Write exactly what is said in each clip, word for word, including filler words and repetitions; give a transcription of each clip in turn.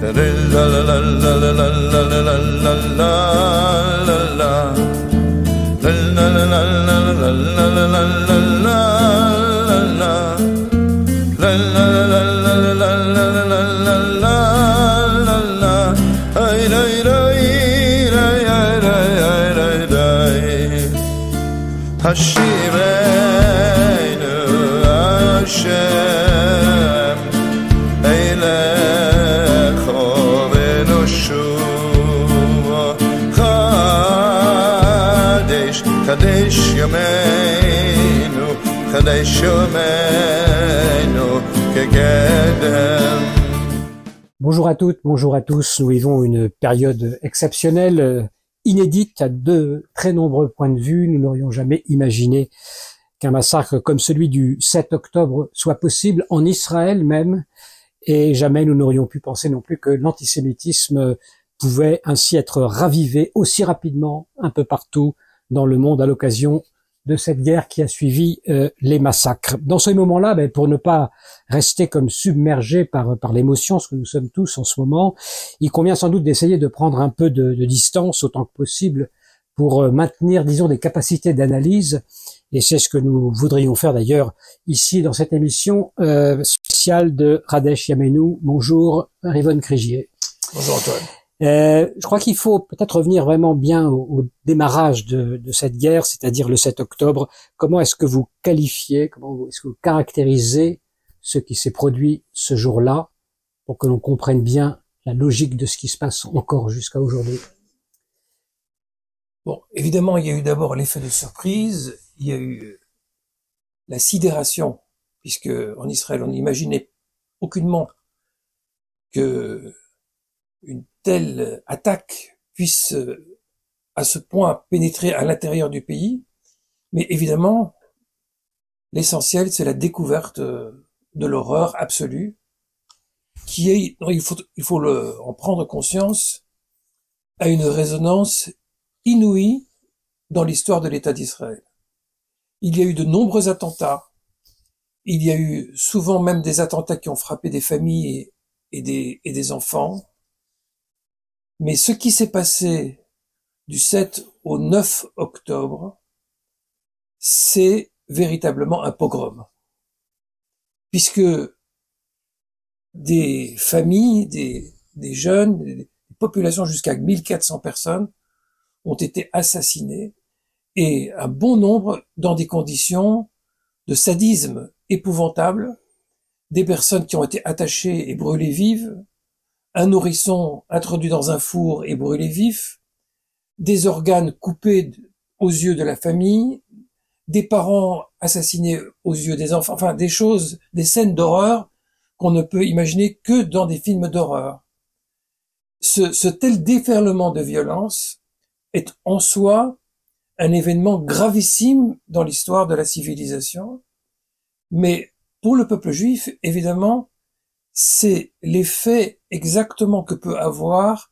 la la la la la la la la la la la la la la Hashivenu Hashem Eilecho v'noshuva Chadesh, Chadesh Yameinu Chadesh Yameinu Kegedem. Bonjour à toutes, bonjour à tous. Nous vivons une période exceptionnelle, inédite à de très nombreux points de vue. Nous n'aurions jamais imaginé qu'un massacre comme celui du sept octobre soit possible en Israël même, et jamais nous n'aurions pu penser non plus que l'antisémitisme pouvait ainsi être ravivé aussi rapidement un peu partout dans le monde à l'occasion de cette guerre qui a suivi euh, les massacres. Dans ce moment-là, ben, pour ne pas rester comme submergé par par l'émotion, ce que nous sommes tous en ce moment, il convient sans doute d'essayer de prendre un peu de, de distance autant que possible pour euh, maintenir, disons, des capacités d'analyse. Et c'est ce que nous voudrions faire d'ailleurs ici dans cette émission euh, spéciale de Chadesh Yameinu. Bonjour, Rivon Krigier. Bonjour Antoine. Euh, je crois qu'il faut peut-être revenir vraiment bien au, au démarrage de, de cette guerre, c'est-à-dire le sept octobre. Comment est-ce que vous qualifiez, comment est-ce que vous caractérisez ce qui s'est produit ce jour-là pour que l'on comprenne bien la logique de ce qui se passe encore jusqu'à aujourd'hui? Bon, évidemment, il y a eu d'abord l'effet de surprise, il y a eu la sidération, puisque en Israël, on n'imaginait aucunement que une telle attaque puisse à ce point pénétrer à l'intérieur du pays. Mais évidemment, l'essentiel, c'est la découverte de l'horreur absolue, qui est, il faut, il faut le, en prendre conscience, a une résonance inouïe dans l'histoire de l'État d'Israël. Il y a eu de nombreux attentats, il y a eu souvent même des attentats qui ont frappé des familles et, et, des, et des enfants. Mais ce qui s'est passé du sept au neuf octobre, c'est véritablement un pogrom. Puisque des familles, des, des jeunes, des populations jusqu'à mille quatre cents personnes ont été assassinées, et un bon nombre dans des conditions de sadisme épouvantable, des personnes qui ont été attachées et brûlées vives, un nourrisson introduit dans un four et brûlé vif, des organes coupés aux yeux de la famille, des parents assassinés aux yeux des enfants, enfin des choses, des scènes d'horreur qu'on ne peut imaginer que dans des films d'horreur. Ce, ce tel déferlement de violence est en soi un événement gravissime dans l'histoire de la civilisation, mais pour le peuple juif, évidemment, c'est l'effet exactement que peut avoir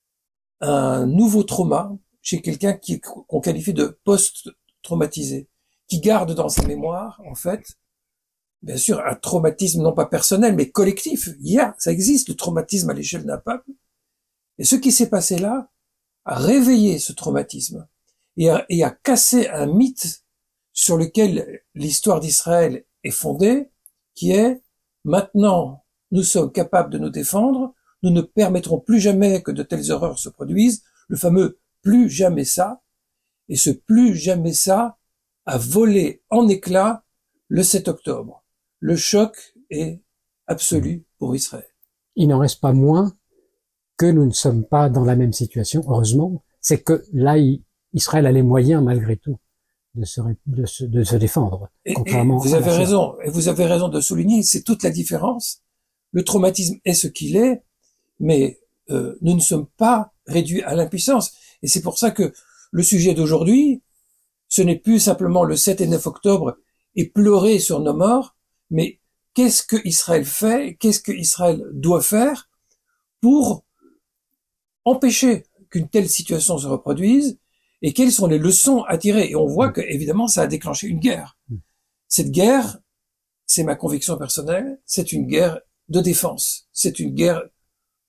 un nouveau trauma chez quelqu'un qui qu'on qualifie de post-traumatisé, qui garde dans sa mémoire, en fait, bien sûr, un traumatisme non pas personnel, mais collectif. Il y a, ça existe, le traumatisme à l'échelle d'un peuple. Et ce qui s'est passé là a réveillé ce traumatisme et a, et a cassé un mythe sur lequel l'histoire d'Israël est fondée, qui est maintenant nous sommes capables de nous défendre, nous ne permettrons plus jamais que de telles horreurs se produisent, le fameux plus jamais ça, et ce plus jamais ça a volé en éclats le sept octobre. Le choc est absolu pour Israël. Il n'en reste pas moins que nous ne sommes pas dans la même situation, heureusement. C'est que là, Israël a les moyens, malgré tout, de se, de se, de se défendre. Et, contrairement et vous avez raison, et vous avez raison de souligner, c'est toute la différence. Le traumatisme est ce qu'il est, mais euh, nous ne sommes pas réduits à l'impuissance. Et c'est pour ça que le sujet d'aujourd'hui, ce n'est plus simplement le sept et neuf octobre et pleurer sur nos morts, mais qu'est-ce que Israël fait, qu'est-ce que Israël doit faire pour empêcher qu'une telle situation se reproduise, et quelles sont les leçons à tirer. Et on voit que, évidemment, ça a déclenché une guerre. Cette guerre, c'est ma conviction personnelle, c'est une guerre de défense. C'est une guerre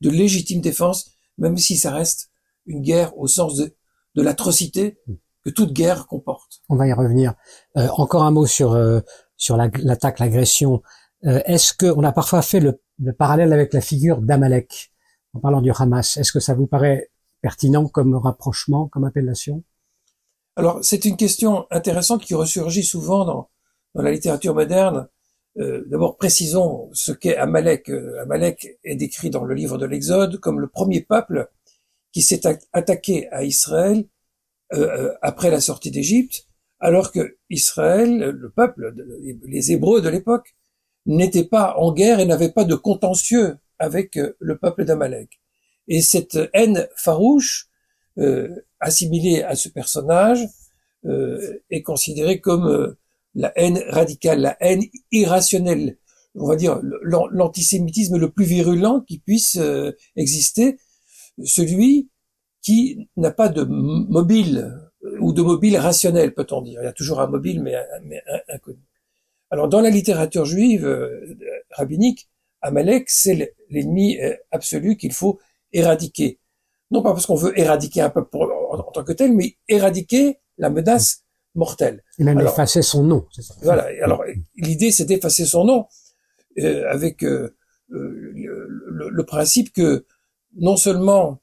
de légitime défense, même si ça reste une guerre au sens de, de l'atrocité que toute guerre comporte. On va y revenir. Euh, encore un mot sur euh, sur la, l'attaque, l'agression. Euh, est-ce que on a parfois fait le, le parallèle avec la figure d'Amalek en parlant du Hamas? Est-ce que ça vous paraît pertinent comme rapprochement, comme appellation? Alors, c'est une question intéressante qui ressurgit souvent dans, dans la littérature moderne. Euh, d'abord, précisons ce qu'est Amalek. Euh, Amalek est décrit dans le livre de l'Exode comme le premier peuple qui s'est attaqué à Israël euh, après la sortie d'Égypte, alors que Israël, le peuple, les Hébreux de l'époque, n'étaient pas en guerre et n'avaient pas de contentieux avec le peuple d'Amalek. Et cette haine farouche, euh, assimilée à ce personnage, euh, est considérée comme euh, la haine radicale, la haine irrationnelle, on va dire l'antisémitisme le plus virulent qui puisse euh, exister, celui qui n'a pas de mobile ou de mobile rationnel, peut-on dire. Il y a toujours un mobile, mais, mais inconnu. Alors, dans la littérature juive euh, rabbinique, Amalek, c'est l'ennemi absolu qu'il faut éradiquer. Non pas parce qu'on veut éradiquer un peuple en, en tant que tel, mais éradiquer la menace mortelle. Et même alors, effacer son nom, c'est ça. Voilà. Alors, l'idée, c'est d'effacer son nom euh, avec euh, euh, le, le principe que non seulement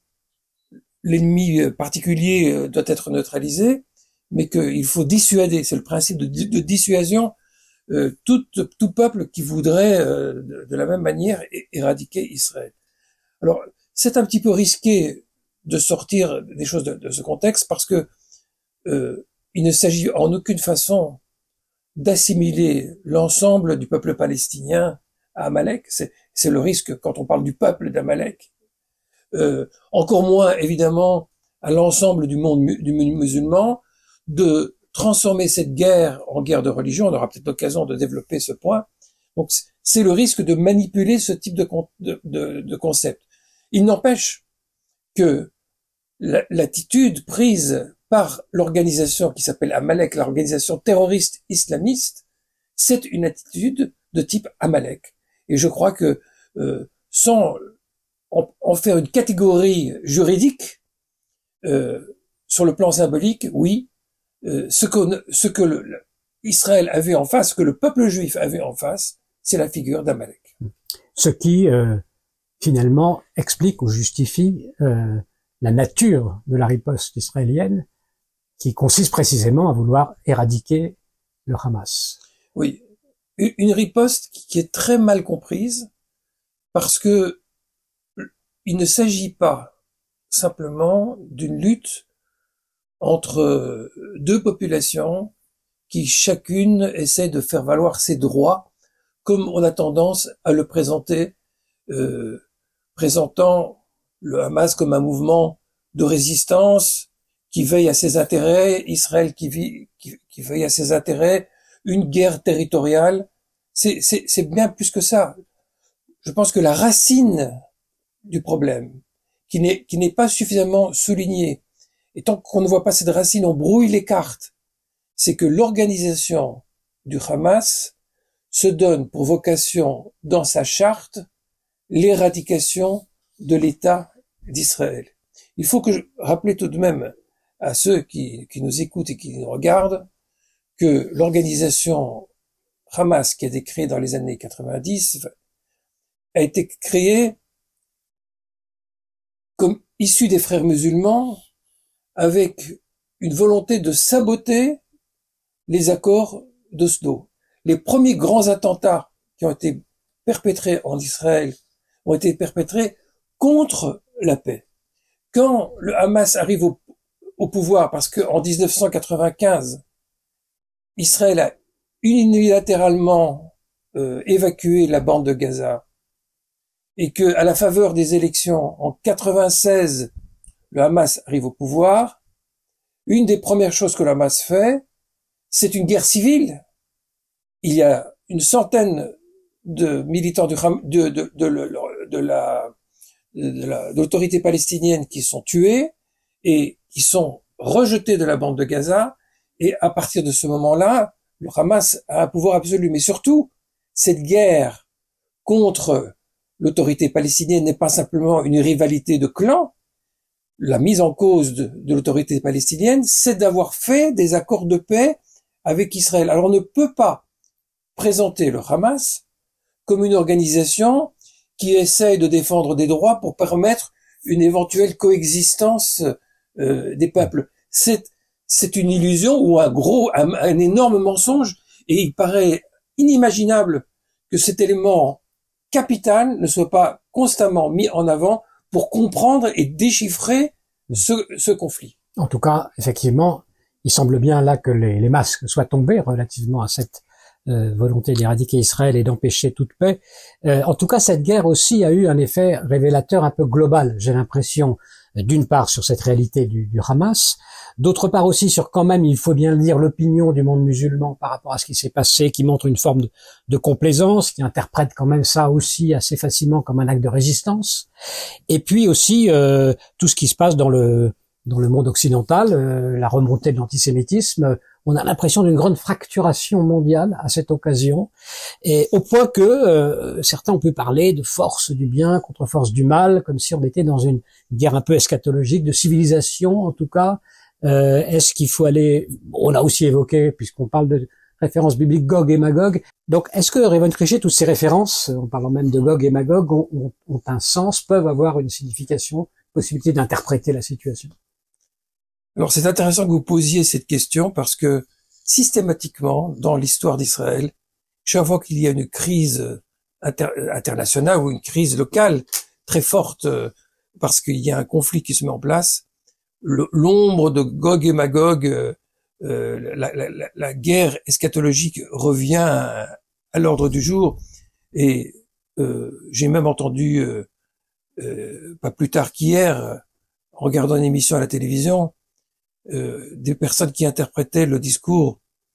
l'ennemi particulier doit être neutralisé, mais qu'il faut dissuader. C'est le principe de, de dissuasion. Euh, tout, tout peuple qui voudrait euh, de, de la même manière éradiquer Israël. Alors, c'est un petit peu risqué de sortir des choses de, de ce contexte parce que euh, il ne s'agit en aucune façon d'assimiler l'ensemble du peuple palestinien à Amalek. C'est, c'est le risque quand on parle du peuple d'Amalek. Euh, encore moins, évidemment, à l'ensemble du monde mu- du musulman, de transformer cette guerre en guerre de religion. On aura peut-être l'occasion de développer ce point. Donc, c'est le risque de manipuler ce type de, de, de, de concept. Il n'empêche que la, l'attitude prise par l'organisation qui s'appelle Amalek, l'organisation terroriste islamiste, c'est une attitude de type Amalek. Et je crois que euh, sans en, en faire une catégorie juridique, euh, sur le plan symbolique, oui, euh, ce que, ce que le, le, Israël avait en face, ce que le peuple juif avait en face, c'est la figure d'Amalek. Ce qui, euh, finalement, explique ou justifie euh, la nature de la riposte israélienne, qui consiste précisément à vouloir éradiquer le Hamas. Oui, une riposte qui est très mal comprise, parce que il ne s'agit pas simplement d'une lutte entre deux populations qui chacune essaie de faire valoir ses droits, comme on a tendance à le présenter, euh, présentant le Hamas comme un mouvement de résistance qui veille à ses intérêts, Israël qui, vit, qui, qui veille à ses intérêts, une guerre territoriale. C'est, c'est, c'est bien plus que ça. Je pense que la racine du problème, qui n'est, qui n'est pas suffisamment soulignée, et tant qu'on ne voit pas cette racine, on brouille les cartes, c'est que l'organisation du Hamas se donne pour vocation dans sa charte l'éradication de l'État d'Israël. Il faut que je rappelle tout de même à ceux qui, qui nous écoutent et qui nous regardent que l'organisation Hamas, qui a été créée dans les années quatre-vingt-dix, a été créée comme issue des frères musulmans avec une volonté de saboter les accords d'Oslo. Les premiers grands attentats qui ont été perpétrés en Israël ont été perpétrés contre la paix. Quand le Hamas arrive au, au pouvoir, parce que en dix-neuf cent quatre-vingt-quinze, Israël a unilatéralement euh, évacué la bande de Gaza, et que à la faveur des élections en quatre-vingt-seize, le Hamas arrive au pouvoir, une des premières choses que le Hamas fait, c'est une guerre civile. Il y a une centaine de militants du, de, de, de, de, de la de la, de l'autorité palestinienne qui sont tués et qui sont rejetés de la bande de Gaza. Et à partir de ce moment-là, le Hamas a un pouvoir absolu. Mais surtout, cette guerre contre l'autorité palestinienne n'est pas simplement une rivalité de clans. La mise en cause de, de l'autorité palestinienne, c'est d'avoir fait des accords de paix avec Israël. Alors on ne peut pas présenter le Hamas comme une organisation qui essaye de défendre des droits pour permettre une éventuelle coexistence euh, des peuples. C'est c'est une illusion ou un gros, un, un énorme mensonge, et il paraît inimaginable que cet élément capital ne soit pas constamment mis en avant pour comprendre et déchiffrer ce, ce conflit. En tout cas, effectivement, il semble bien là que les, les masques soient tombés relativement à cette euh, volonté d'éradiquer Israël et d'empêcher toute paix. Euh, en tout cas, cette guerre aussi a eu un effet révélateur un peu global, j'ai l'impression, d'une part sur cette réalité du, du Hamas, d'autre part aussi sur quand même, il faut bien le dire, l'opinion du monde musulman par rapport à ce qui s'est passé, qui montre une forme de, de complaisance, qui interprète quand même ça aussi assez facilement comme un acte de résistance, et puis aussi euh, tout ce qui se passe dans le dans le monde occidental, euh, la remontée de l'antisémitisme. On a l'impression d'une grande fracturation mondiale à cette occasion, et au point que euh, certains ont pu parler de force du bien contre force du mal, comme si on était dans une guerre un peu eschatologique, de civilisation en tout cas. Euh, est-ce qu'il faut aller... On a aussi évoqué, puisqu'on parle de références bibliques, Gog et Magog. Donc, est-ce que, Révon Kriché, toutes ces références, en parlant même de Gog et Magog, ont, ont, ont un sens, peuvent avoir une signification, possibilité d'interpréter la situation? Alors, c'est intéressant que vous posiez cette question parce que, systématiquement, dans l'histoire d'Israël, chaque fois qu'il y a une crise inter internationale ou une crise locale très forte, parce qu'il y a un conflit qui se met en place, l'ombre de Gog et Magog, euh, la, la, la, la guerre eschatologique revient à, à l'ordre du jour. Et euh, j'ai même entendu, euh, euh, pas plus tard qu'hier, en regardant une émission à la télévision, euh, des personnes qui interprétaient le discours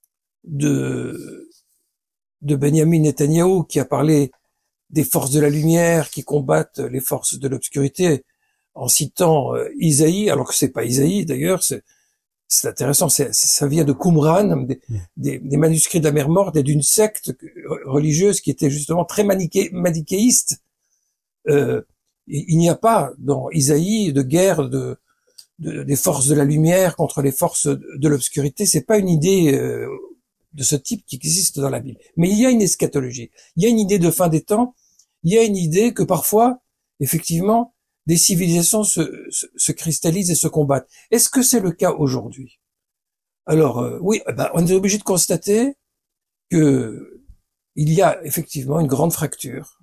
de, de Benjamin Netanyahou, qui a parlé des forces de la lumière qui combattent les forces de l'obscurité, en citant euh, Isaïe, alors que c'est pas Isaïe d'ailleurs, c'est c'est intéressant, c'est, ça vient de Qumran, des, des, des manuscrits de la mer Morte et d'une secte religieuse qui était justement très maniché, manichéiste. Euh, il n'y a pas dans Isaïe de guerre de, de des forces de la lumière contre les forces de l'obscurité. C'est pas une idée euh, de ce type qui existe dans la Bible. Mais il y a une eschatologie, il y a une idée de fin des temps, il y a une idée que parfois, effectivement, des civilisations se, se, se cristallisent et se combattent. Est-ce que c'est le cas aujourd'hui? Alors euh, oui, ben, on est obligé de constater que il y a effectivement une grande fracture,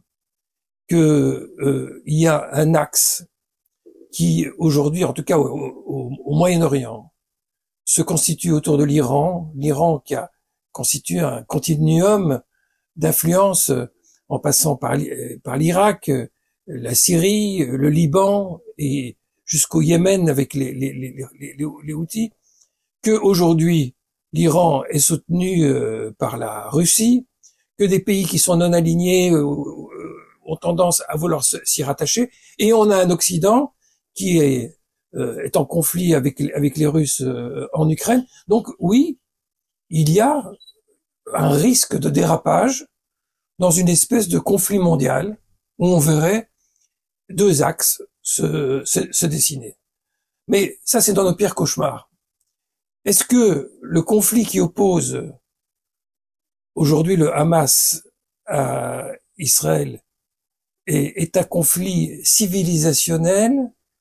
que euh, il y a un axe qui aujourd'hui, en tout cas au, au, au Moyen-Orient, se constitue autour de l'Iran, l'Iran qui a constitué un continuum d'influence en passant par, par l'Irak, la Syrie, le Liban et jusqu'au Yémen avec les, les, les, les, les Houthis, que aujourd'hui l'Iran est soutenu euh, par la Russie, que des pays qui sont non alignés euh, ont tendance à vouloir s'y rattacher, et on a un Occident qui est, euh, est en conflit avec, avec les Russes euh, en Ukraine. Donc oui, il y a un risque de dérapage dans une espèce de conflit mondial où on verrait deux axes se, se, se dessiner. Mais ça, c'est dans nos pires cauchemars. Est-ce que le conflit qui oppose aujourd'hui le Hamas à Israël est, est un conflit civilisationnel?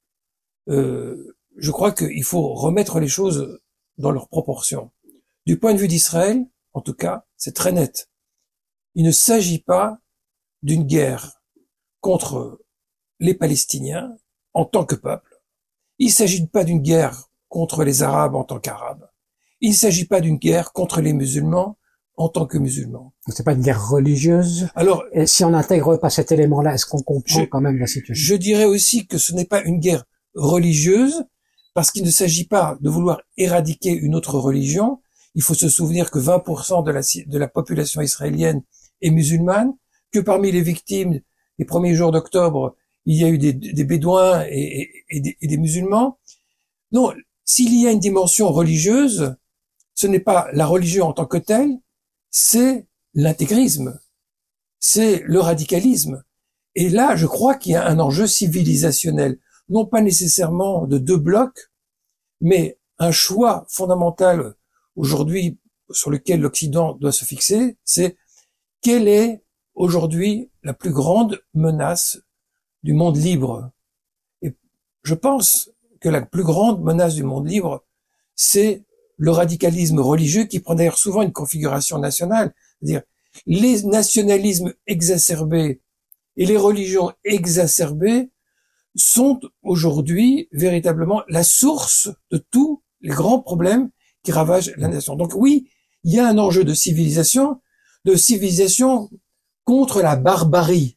euh, Je crois qu'il faut remettre les choses dans leurs proportions. Du point de vue d'Israël, en tout cas, c'est très net. Il ne s'agit pas d'une guerre contre les Palestiniens en tant que peuple. Il ne s'agit pas d'une guerre contre les Arabes en tant qu'Arabes. Il ne s'agit pas d'une guerre contre les musulmans en tant que musulmans. C'est pas une guerre religieuse. Alors, et si on n'intègre pas cet élément-là, est-ce qu'on comprend je, quand même la situation? Je dirais aussi que ce n'est pas une guerre religieuse, parce qu'il ne s'agit pas de vouloir éradiquer une autre religion. Il faut se souvenir que vingt pour cent de la, de la population israélienne est musulmane, que parmi les victimes les premiers jours d'octobre, il y a eu des, des bédouins et, et, et, des, et des musulmans. Non, s'il y a une dimension religieuse, ce n'est pas la religion en tant que telle, c'est l'intégrisme, c'est le radicalisme. Et là, je crois qu'il y a un enjeu civilisationnel, non pas nécessairement de deux blocs, mais un choix fondamental aujourd'hui sur lequel l'Occident doit se fixer, c'est quelle est aujourd'hui la plus grande menace du monde libre. Et je pense que la plus grande menace du monde libre, c'est le radicalisme religieux qui prend d'ailleurs souvent une configuration nationale, c'est-à-dire les nationalismes exacerbés et les religions exacerbées sont aujourd'hui véritablement la source de tous les grands problèmes qui ravagent la nation. Donc oui, il y a un enjeu de civilisation, de civilisation contre la barbarie,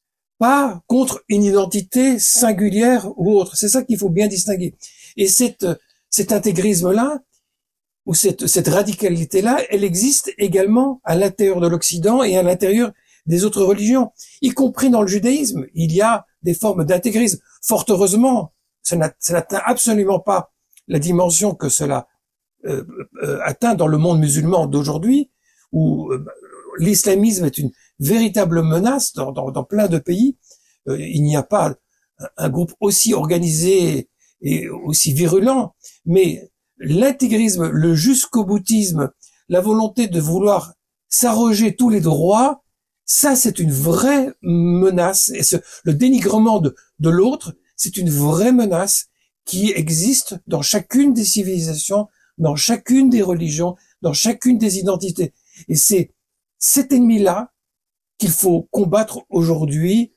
pas contre une identité singulière ou autre. C'est ça qu'il faut bien distinguer. Et cette, cet intégrisme-là, ou cette, cette radicalité-là, elle existe également à l'intérieur de l'Occident et à l'intérieur des autres religions, y compris dans le judaïsme. Il y a des formes d'intégrisme. Fort heureusement, ça n'atteint absolument pas la dimension que cela euh, euh, atteint dans le monde musulman d'aujourd'hui, où euh, l'islamisme est une véritable menace dans, dans, dans plein de pays. Euh, il n'y a pas un groupe aussi organisé et aussi virulent, mais l'intégrisme, le jusqu'au-boutisme, la volonté de vouloir s'arroger tous les droits, ça c'est une vraie menace. Et ce, le dénigrement de, de l'autre, c'est une vraie menace qui existe dans chacune des civilisations, dans chacune des religions, dans chacune des identités. Et c'est cet ennemi-là qu'il faut combattre aujourd'hui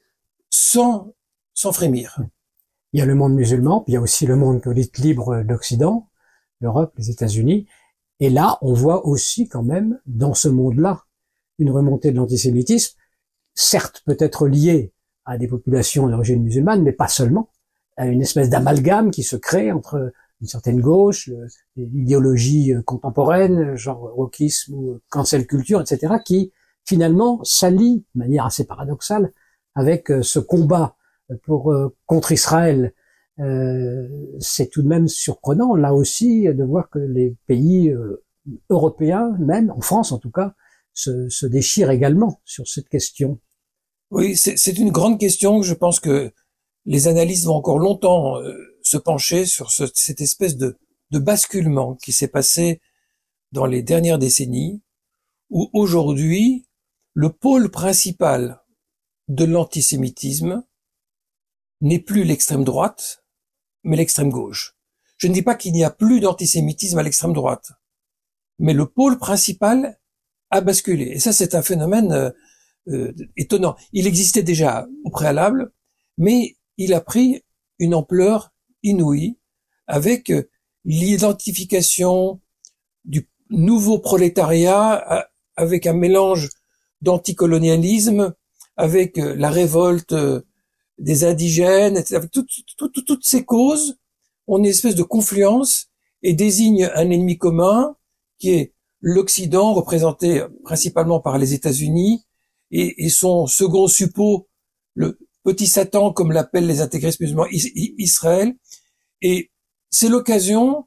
sans, sans frémir. Il y a le monde musulman, puis il y a aussi le monde politique libre d'Occident, l'Europe, les États-Unis. Et là, on voit aussi quand même, dans ce monde-là, une remontée de l'antisémitisme, certes peut-être liée à des populations d'origine musulmane, mais pas seulement, à une espèce d'amalgame qui se crée entre une certaine gauche, l'idéologie contemporaine, genre wokisme ou cancel culture, et cetera, qui finalement s'allie de manière assez paradoxale avec ce combat pour contre Israël. Euh, c'est tout de même surprenant, là aussi, de voir que les pays euh, européens, même en France en tout cas, se, se déchirent également sur cette question. Oui, c'est une grande question. Je pense que les analystes vont encore longtemps euh, se pencher sur ce, cette espèce de, de basculement qui s'est passé dans les dernières décennies, où aujourd'hui, le pôle principal de l'antisémitisme n'est plus l'extrême droite, mais l'extrême gauche. Je ne dis pas qu'il n'y a plus d'antisémitisme à l'extrême droite, mais le pôle principal a basculé. Et ça, c'est un phénomène euh, euh, étonnant. Il existait déjà au préalable, mais il a pris une ampleur inouïe avec euh, l'identification du nouveau prolétariat, euh, avec un mélange d'anticolonialisme, avec euh, la révolte euh, des indigènes, et cetera. Avec toutes, toutes, toutes ces causes, on a une espèce de confluence et désigne un ennemi commun qui est l'Occident, représenté principalement par les États-Unis, et, et son second suppôt, le petit Satan, comme l'appellent les intégristes musulmans, Israël. Et c'est l'occasion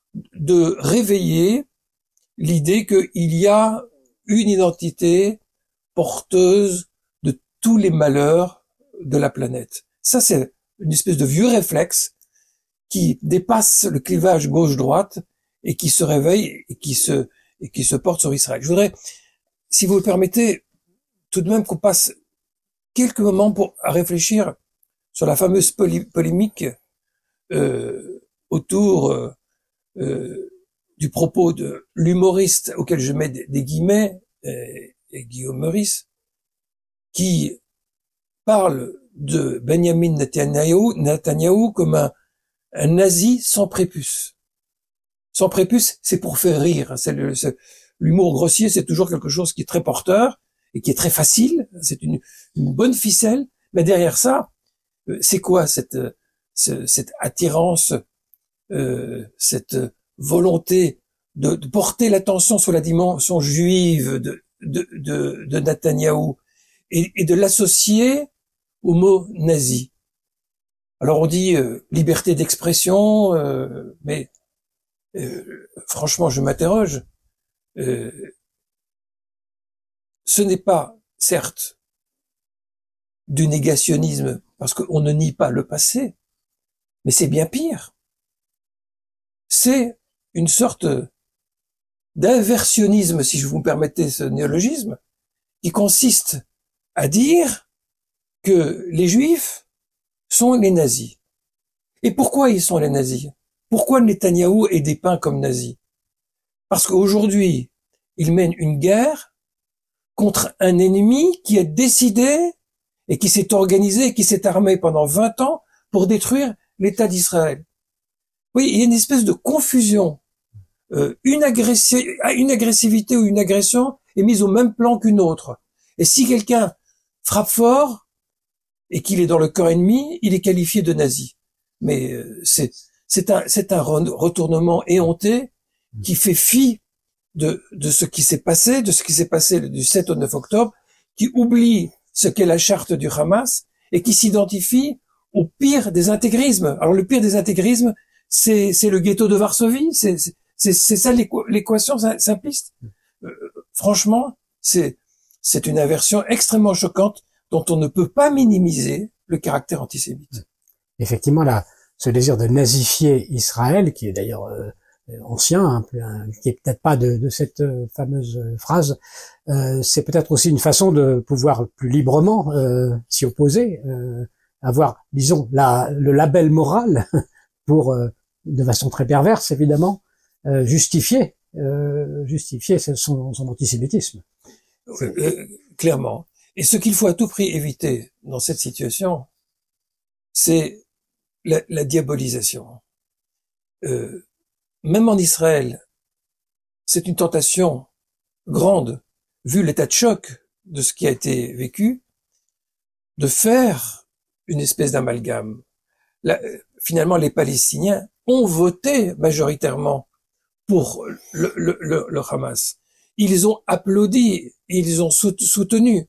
de réveiller l'idée qu'il y a une identité porteuse de tous les malheurs de la planète. Ça, c'est une espèce de vieux réflexe qui dépasse le clivage gauche-droite et qui se réveille et qui se, et qui se porte sur Israël. Je voudrais, si vous le permettez, tout de même qu'on passe quelques moments pour à réfléchir sur la fameuse polé polémique euh, autour euh, euh, du propos de l'humoriste auquel je mets des, des guillemets, et, et Guillaume Meurice, qui parle de Benjamin Netanyahou, Netanyahou comme un, un nazi sans prépuce. Sans prépuce, c'est pour faire rire. L'humour grossier, c'est toujours quelque chose qui est très porteur et qui est très facile. C'est une, une bonne ficelle. Mais derrière ça, c'est quoi cette, cette attirance, euh, cette volonté de, de porter l'attention sur la dimension juive de, de, de, de Netanyahou et, et de l'associer au mot nazi. Alors on dit euh, liberté d'expression, euh, mais euh, franchement je m'interroge. Euh, ce n'est pas, certes, du négationnisme, parce qu'on ne nie pas le passé, mais c'est bien pire. C'est une sorte d'inversionnisme, si je vous me permettez ce néologisme, qui consiste à dire que les Juifs sont les nazis. Et pourquoi ils sont les nazis? Pourquoi Netanyahou est dépeint comme nazi? Parce qu'aujourd'hui, il mène une guerre contre un ennemi qui a décidé et qui s'est organisé et qui s'est armé pendant vingt ans pour détruire l'État d'Israël. Oui, il y a une espèce de confusion. Euh, une, agressi- une agressivité ou une agression est mise au même plan qu'une autre. Et si quelqu'un frappe fort et qu'il est dans le corps ennemi, il est qualifié de nazi. Mais euh, c'est c'est un c'est un retournement éhonté qui fait fi de de ce qui s'est passé, de ce qui s'est passé du sept au neuf octobre, qui oublie ce qu'est la charte du Hamas et qui s'identifie au pire des intégrismes. Alors le pire des intégrismes, c'est c'est le ghetto de Varsovie, c'est c'est c'est ça l'équation simpliste. Euh, franchement, c'est c'est une inversion extrêmement choquante dont on ne peut pas minimiser le caractère antisémite. Effectivement, là, ce désir de nazifier Israël, qui est d'ailleurs euh, ancien, hein, qui est peut-être pas de, de cette euh, fameuse phrase, euh, c'est peut-être aussi une façon de pouvoir plus librement euh, s'y opposer, euh, avoir, disons, la, le label moral pour, euh, de façon très perverse évidemment, euh, justifier, euh, justifier son, son antisémitisme. Euh, clairement. Et ce qu'il faut à tout prix éviter dans cette situation, c'est la, la diabolisation. Euh, même en Israël, c'est une tentation grande, vu l'état de choc de ce qui a été vécu, de faire une espèce d'amalgame. Là, finalement, les Palestiniens ont voté majoritairement pour le, le, le, le Hamas. Ils ont applaudi, ils ont soutenu.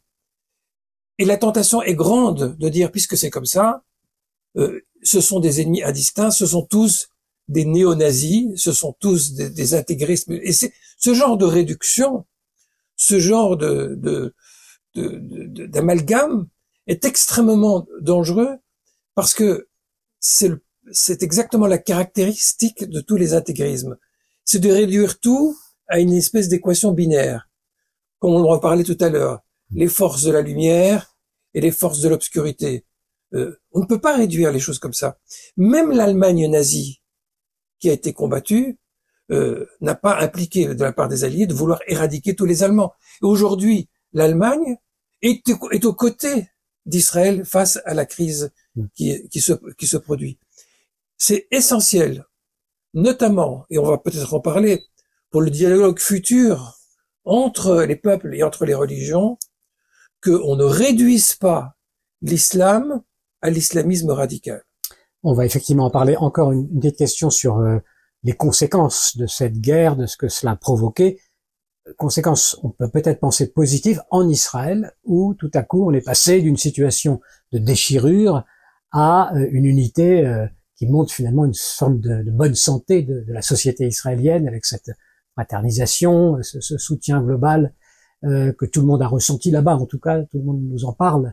Et la tentation est grande de dire, puisque c'est comme ça, euh, ce sont des ennemis indistincts, ce sont tous des néo-nazis, ce sont tous des, des intégristes. Et c'est ce genre de réduction, ce genre de, de, de, de, d'amalgame est extrêmement dangereux parce que c'est, le, c'est exactement la caractéristique de tous les intégrismes. C'est de réduire tout à une espèce d'équation binaire. Comme on en parlait tout à l'heure, les forces de la lumière et les forces de l'obscurité. Euh, on ne peut pas réduire les choses comme ça. Même l'Allemagne nazie, qui a été combattue, euh, n'a pas impliqué de la part des Alliés de vouloir éradiquer tous les Allemands. Et aujourd'hui, l'Allemagne est, est aux côtés d'Israël face à la crise qui, qui, se, qui se produit. C'est essentiel, notamment, et on va peut-être en parler, pour le dialogue futur entre les peuples et entre les religions, qu'on ne réduise pas l'islam à l'islamisme radical. On va effectivement en parler. Encore une, une petite question sur euh, les conséquences de cette guerre, de ce que cela a provoqué. Conséquences, on peut peut-être penser positives en Israël, où tout à coup on est passé d'une situation de déchirure à euh, une unité euh, qui montre finalement une forme de, de bonne santé de, de la société israélienne, avec cette fraternisation, ce, ce soutien global euh, que tout le monde a ressenti là-bas, en tout cas, tout le monde nous en parle.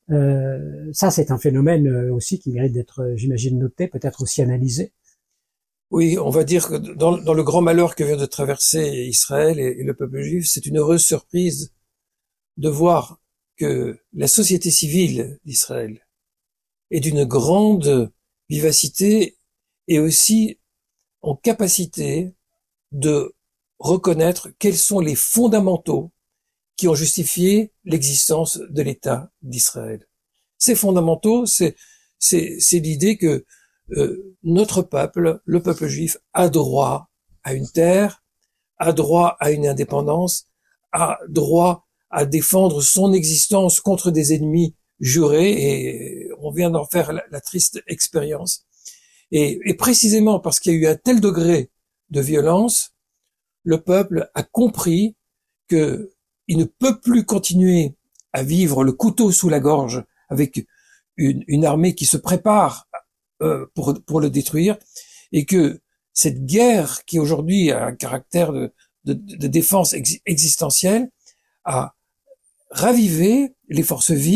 Euh, ça, c'est un phénomène aussi qui mérite d'être, j'imagine, noté, peut-être aussi analysé. Oui, on va dire que dans, dans le grand malheur que vient de traverser Israël et, et le peuple juif, c'est une heureuse surprise de voir que la société civile d'Israël est d'une grande vivacité et aussi en capacité de reconnaître quels sont les fondamentaux qui ont justifié l'existence de l'État d'Israël. Ces fondamentaux, c'est c'est c'est l'idée que euh, notre peuple, le peuple juif, a droit à une terre, a droit à une indépendance, a droit à défendre son existence contre des ennemis jurés, et on vient d'en faire la, la triste expérience. Et, et précisément parce qu'il y a eu un tel degré de violence, le peuple a compris que il ne peut plus continuer à vivre le couteau sous la gorge avec une, une armée qui se prépare euh, pour, pour le détruire, et que cette guerre qui aujourd'hui a un caractère de, de, de défense ex, existentielle a ravivé les forces vives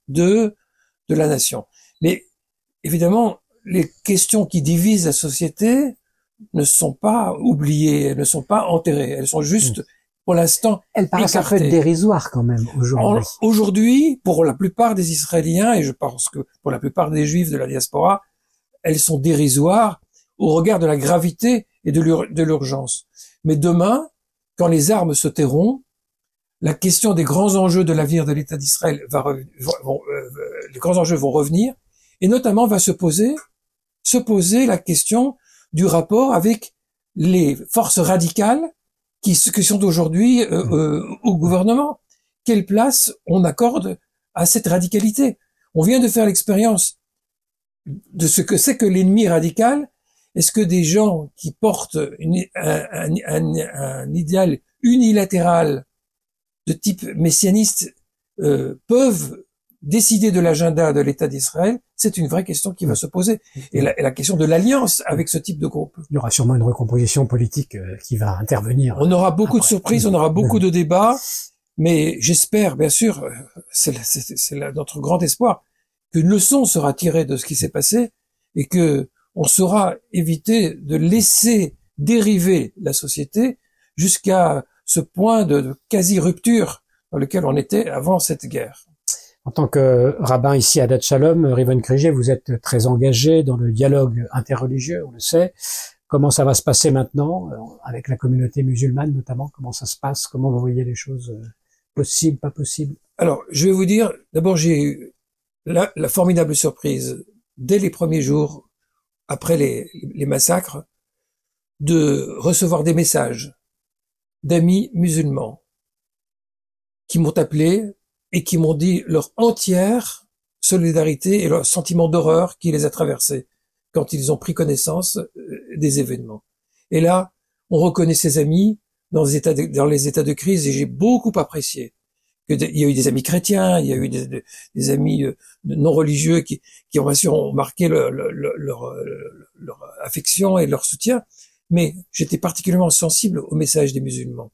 de de la nation. Mais évidemment, les questions qui divisent la société ne sont pas oubliées, elles ne sont pas enterrées, elles sont juste, mmh. pour l'instant, elles paraissent un peu dérisoires quand même aujourd'hui. Aujourd'hui, pour la plupart des Israéliens, et je pense que pour la plupart des Juifs de la diaspora, elles sont dérisoires au regard de la gravité et de l'urgence. Mais demain, quand les armes se tairont, la question des grands enjeux de l'avenir de l'État d'Israël va, vont, euh, les grands enjeux vont revenir, et notamment va se poser, se poser la question du rapport avec les forces radicales qui, qui sont aujourd'hui euh, euh, au gouvernement. Quelle place on accorde à cette radicalité? On vient de faire l'expérience de ce que c'est que l'ennemi radical. Est-ce que des gens qui portent une, un, un, un, un idéal unilatéral de type messianiste euh, peuvent décider de l'agenda de l'État d'Israël? C'est une vraie question qui va se poser. Et la, et la question de l'alliance avec ce type de groupe. Il y aura sûrement une recomposition politique euh, qui va intervenir. On aura beaucoup après. de surprises, on aura beaucoup de débats, mais j'espère, bien sûr, c'est, c'est, c'est notre grand espoir, qu'une leçon sera tirée de ce qui s'est passé et que on saura éviter de laisser dériver la société jusqu'à ce point de, de quasi-rupture dans lequel on était avant cette guerre. En tant que rabbin ici à Dat Shalom, Rivon Krige, vous êtes très engagé dans le dialogue interreligieux, on le sait. Comment ça va se passer maintenant, avec la communauté musulmane notamment? Comment ça se passe? Comment vous voyez les choses possibles, pas possibles? Alors, je vais vous dire, d'abord j'ai eu la, la formidable surprise, dès les premiers jours, après les, les massacres, de recevoir des messages d'amis musulmans qui m'ont appelé et qui m'ont dit leur entière solidarité et leur sentiment d'horreur qui les a traversés quand ils ont pris connaissance des événements. Et là, on reconnaît ces amis dans les états de, dans les états de crise, et j'ai beaucoup apprécié que de, il y a eu des amis chrétiens, il y a eu des, des, des amis non religieux qui, qui ont, ont marqué le, le, le, leur, leur affection et leur soutien, mais j'étais particulièrement sensible au message des musulmans.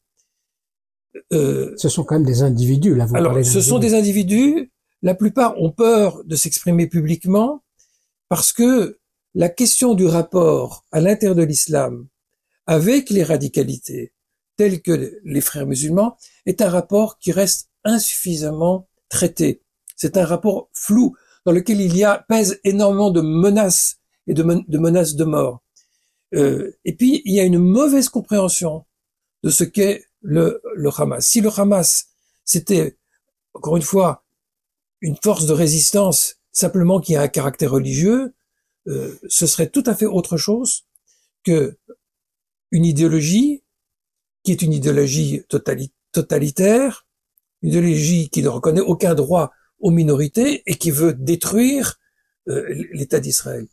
Euh, ce sont quand même des individus, là. Vous alors, parlez ce sont des individus. La plupart ont peur de s'exprimer publiquement parce que la question du rapport à l'intérieur de l'islam avec les radicalités telles que les frères musulmans est un rapport qui reste insuffisamment traité. C'est un rapport flou dans lequel il y a pèse énormément de menaces et de, men- de menaces de mort. Euh, et puis il y a une mauvaise compréhension de ce qu'est le, le Hamas. Si le Hamas, c'était, encore une fois, une force de résistance simplement qui a un caractère religieux, euh, ce serait tout à fait autre chose que une idéologie qui est une idéologie totali- totalitaire, une idéologie qui ne reconnaît aucun droit aux minorités et qui veut détruire euh, l'État d'Israël.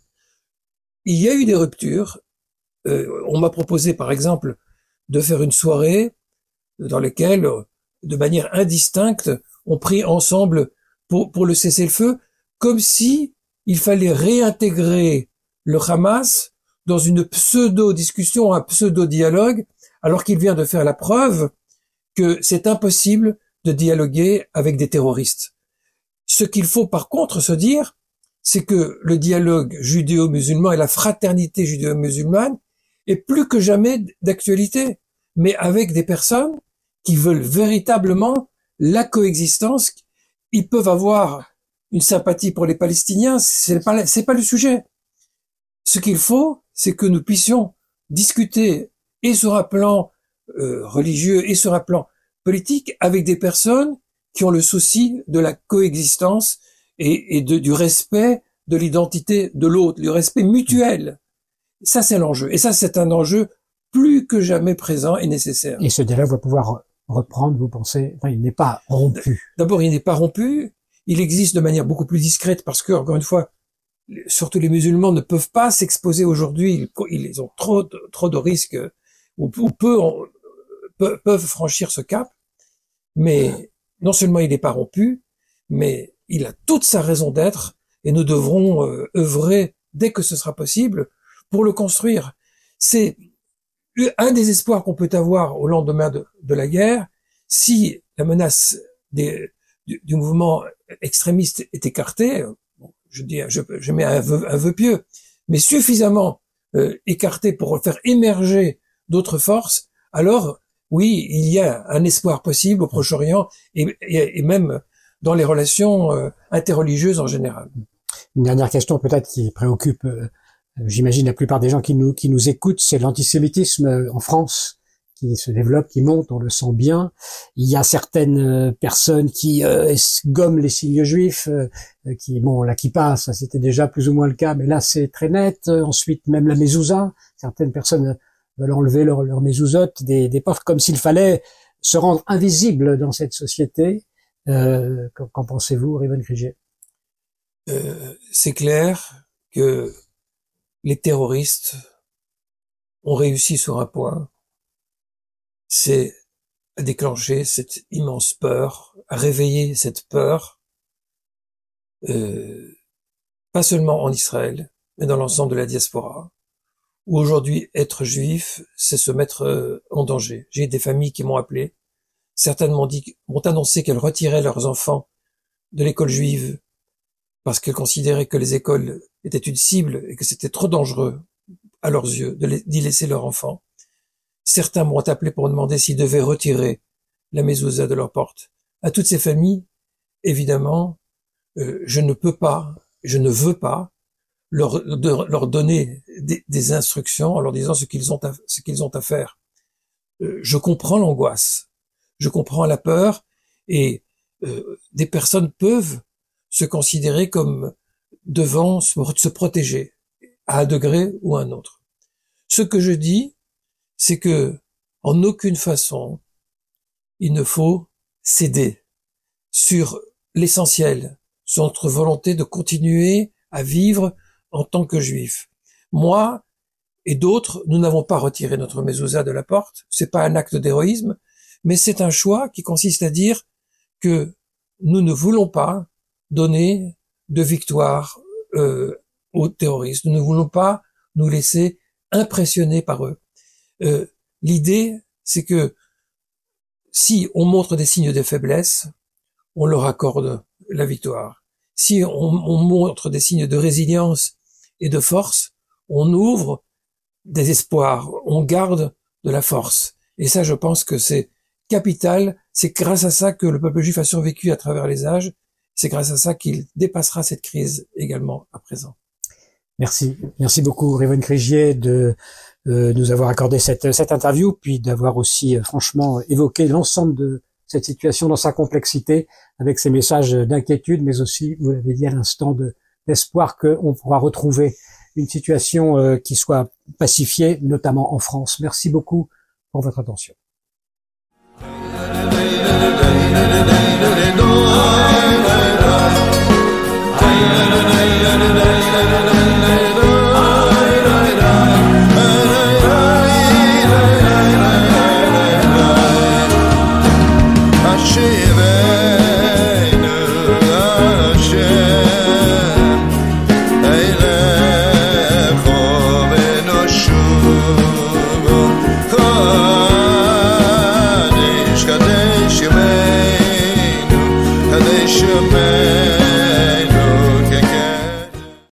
Il y a eu des ruptures. Euh, on m'a proposé, par exemple, de faire une soirée dans laquelle, de manière indistincte, on prie ensemble pour, pour le cessez-le-feu, comme si il fallait réintégrer le Hamas dans une pseudo-discussion, un pseudo-dialogue, alors qu'il vient de faire la preuve que c'est impossible de dialoguer avec des terroristes. Ce qu'il faut par contre se dire, c'est que le dialogue judéo-musulman et la fraternité judéo-musulmane est plus que jamais d'actualité, mais avec des personnes qui veulent véritablement la coexistence. Ils peuvent avoir une sympathie pour les Palestiniens, c'est pas, c'est pas le sujet. Ce qu'il faut, c'est que nous puissions discuter et sur un plan euh, religieux et sur un plan politique avec des personnes qui ont le souci de la coexistence et, et de, du respect de l'identité de l'autre, du respect mutuel. Ça, c'est l'enjeu. Et ça, c'est un enjeu plus que jamais présent et nécessaire. Et ce dialogue va pouvoir reprendre, vous pensez? Enfin, il n'est pas rompu. D'abord, il n'est pas rompu. Il existe de manière beaucoup plus discrète parce que, encore une fois, surtout les musulmans ne peuvent pas s'exposer aujourd'hui. Ils, ils ont trop, trop de risques ou, ou peu, on, peu, peuvent franchir ce cap. Mais non seulement il n'est pas rompu, mais il a toute sa raison d'être et nous devrons euh, œuvrer dès que ce sera possible pour le construire. C'est un des espoirs qu'on peut avoir au lendemain de, de la guerre, si la menace des, du, du mouvement extrémiste est écarté, bon, je dis, je, je mets un vœu, un vœu pieux, mais suffisamment euh, écarté pour faire émerger d'autres forces, alors oui, il y a un espoir possible au Proche-Orient et, et, et même dans les relations euh, interreligieuses en général. Une dernière question peut-être qui préoccupe, euh, j'imagine, la plupart des gens qui nous qui nous écoutent, c'est l'antisémitisme en France qui se développe, qui monte, on le sent bien. Il y a certaines personnes qui euh, gomment les signes juifs, euh, qui, bon, là, qui passent, ça c'était déjà plus ou moins le cas, mais là c'est très net. Ensuite, même la mezouza, certaines personnes veulent enlever leur, leur mezouzote des, des portes, comme s'il fallait se rendre invisible dans cette société. Euh, qu'en, qu'en pensez-vous, Riven Krigier? Euh, c'est clair que les terroristes ont réussi sur un point, c'est à déclencher cette immense peur, à réveiller cette peur, euh, pas seulement en Israël, mais dans l'ensemble de la diaspora, où aujourd'hui être juif, c'est se mettre euh, en danger. J'ai des familles qui m'ont appelé, certaines m'ont dit, m'ont annoncé qu'elles retiraient leurs enfants de l'école juive parce qu'elles considéraient que les écoles étaient une cible et que c'était trop dangereux à leurs yeux de les, d'y laisser leurs enfants. Certains m'ont appelé pour demander s'ils devaient retirer la mezouza de leur porte. À toutes ces familles, évidemment, euh, je ne peux pas, je ne veux pas leur, de, leur donner des, des instructions en leur disant ce qu'ils ont à, ce qu'ils ont à faire. Euh, je comprends l'angoisse, je comprends la peur, et euh, des personnes peuvent se considérer comme devant se, se protéger à un degré ou à un autre. Ce que je dis, c'est que en aucune façon il ne faut céder sur l'essentiel, sur notre volonté de continuer à vivre en tant que juifs. Moi et d'autres, nous n'avons pas retiré notre mezouza de la porte. C'est pas un acte d'héroïsme, mais c'est un choix qui consiste à dire que nous ne voulons pas donner de victoire euh, aux terroristes. Nous ne voulons pas nous laisser impressionner par eux. Euh, l'idée, c'est que si on montre des signes de faiblesse, on leur accorde la victoire. Si on, on montre des signes de résilience et de force, on ouvre des espoirs, on garde de la force. Et ça, je pense que c'est capital. C'est grâce à ça que le peuple juif a survécu à travers les âges. C'est grâce à ça qu'il dépassera cette crise également à présent. Merci. Merci beaucoup, Riven Krigier, de euh, nous avoir accordé cette, cette interview, puis d'avoir aussi euh, franchement évoqué l'ensemble de cette situation dans sa complexité, avec ces messages d'inquiétude, mais aussi, vous l'avez dit à l'instant, de, d'espoir qu'on pourra retrouver une situation euh, qui soit pacifiée, notamment en France. Merci beaucoup pour votre attention.